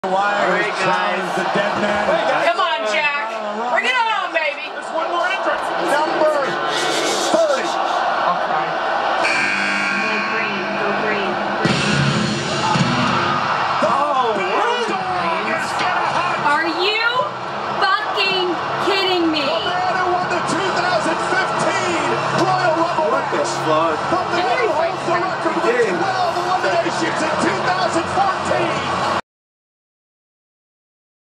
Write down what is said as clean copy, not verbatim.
Wire challenge the dead man. Come on, Jack. Bring it on, baby. There's one more entrance. Number 30. Okay. Go green. Oh, what? Are you fucking kidding me? The man who won the 2015 Royal Rumble match. What the fuck? The man who holds the record with 12